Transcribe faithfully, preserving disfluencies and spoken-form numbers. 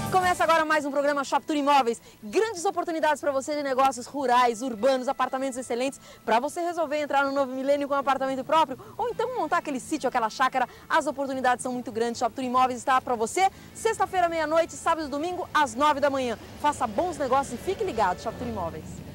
Começa agora mais um programa Shop Tour Imóveis. Grandes oportunidades para você de negócios rurais, urbanos, apartamentos excelentes, para você resolver entrar no novo milênio com um apartamento próprio ou então montar aquele sítio, aquela chácara. As oportunidades são muito grandes. Shop Tour Imóveis está para você. Sexta-feira, meia-noite, sábado e domingo, às nove da manhã. Faça bons negócios e fique ligado. Shop Tour Imóveis.